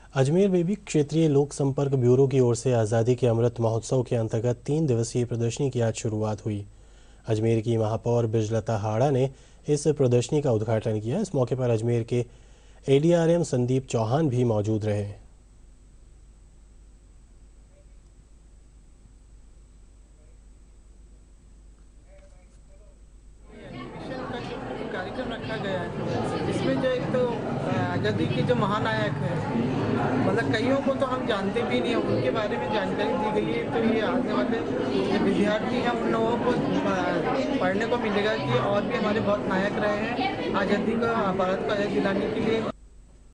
अजमेर में भी क्षेत्रीय लोक संपर्क ब्यूरो की ओर से आज़ादी के अमृत महोत्सव के अंतर्गत 3 दिवसीय प्रदर्शनी की आज शुरुआत हुई। अजमेर की महापौर बिजलता हाड़ा ने इस प्रदर्शनी का उद्घाटन किया। इस मौके पर अजमेर के एडीआरएम संदीप चौहान भी मौजूद रहे। कार्यक्रम रखा गया है, इसमें जो एक तो आज़ादी के जो महानायक है, मतलब कईयों को तो हम जानते भी नहीं हैं, उनके बारे में जानकारी दी गई है। तो ये आने वाले जो विद्यार्थी हैं उन लोगों को पढ़ने को मिलेगा कि और भी हमारे बहुत नायक रहे हैं आज़ादी को, भारत को आज़ादी दिलाने के लिए।